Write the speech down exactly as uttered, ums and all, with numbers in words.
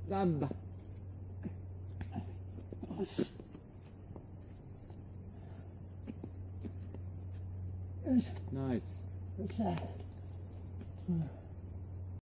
なんだ。 よし。よいしょ。 ナイス。 よっしゃ。うん